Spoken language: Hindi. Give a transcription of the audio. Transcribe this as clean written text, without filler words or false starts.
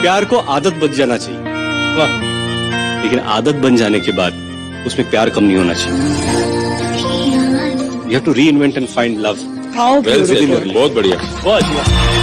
प्यार को आदत बन जाना चाहिए। वाह। लेकिन आदत बन जाने के बाद उसमें प्यार कम नहीं होना चाहिए। You have to reinvent and find love. बहुत बढ़िया। बहुत